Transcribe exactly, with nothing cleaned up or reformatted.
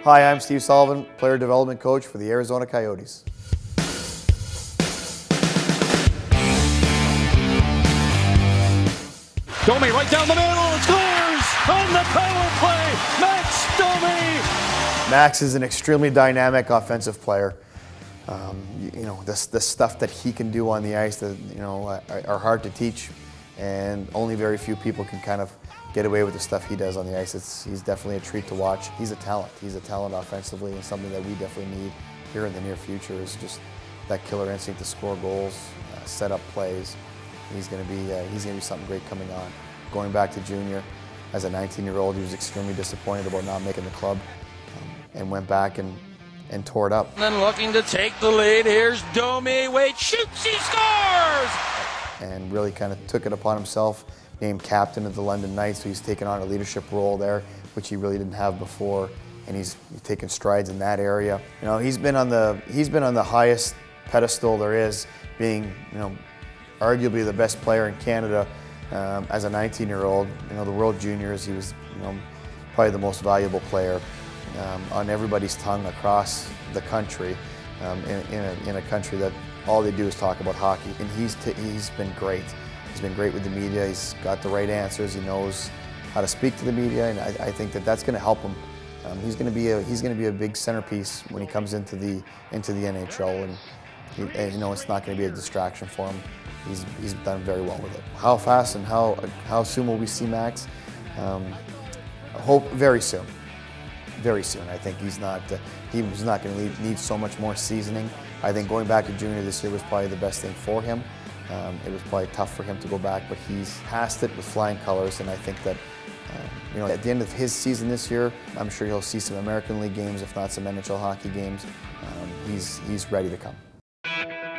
Hi, I'm Steve Sullivan, Player Development Coach for the Arizona Coyotes. Domi right down the middle, scores on the power play, Max Domi! Max is an extremely dynamic offensive player. Um, you, you know, the, the stuff that he can do on the ice that, you know, are, are hard to teach, and only very few people can kind of get away with the stuff he does on the ice. It's, he's definitely a treat to watch. He's a talent. He's a talent offensively, and something that we definitely need here in the near future is just that killer instinct to score goals, uh, set up plays. He's going to be uh, he's going to be something great coming on. Going back to junior, as a nineteen-year-old, he was extremely disappointed about not making the club, um, and went back and and tore it up. And then looking to take the lead. Here's Domi. Wait, shoots, he scores! And really kind of took it upon himself, named captain of the London Knights, so he's taken on a leadership role there, which he really didn't have before, and he's taken strides in that area. You know, he's been on the he's been on the highest pedestal there is, being, you know, arguably the best player in Canada um, as a nineteen-year-old. You know, the World Juniors, he was, you know, probably the most valuable player um, on everybody's tongue across the country, um, in, in, a, in a country that all they do is talk about hockey. And he's t he's been great. He's been great with the media. He's got the right answers. He knows how to speak to the media, and I, I think that that's going to help him. Um, he's going to be a he's going to be a big centerpiece when he comes into the into the N H L, and, he, and you know, it's not going to be a distraction for him. He's, he's done very well with it. How fast and how how soon will we see Max? Um, I hope very soon. Very soon. I think he's not uh, he's not going to need so much more seasoning. I think going back to junior this year was probably the best thing for him. Um, it was probably tough for him to go back, but he's passed it with flying colors, and I think that um, you know, at the end of his season this year, I'm sure he'll see some American League games, if not some N H L hockey games. Um, he's he's ready to come.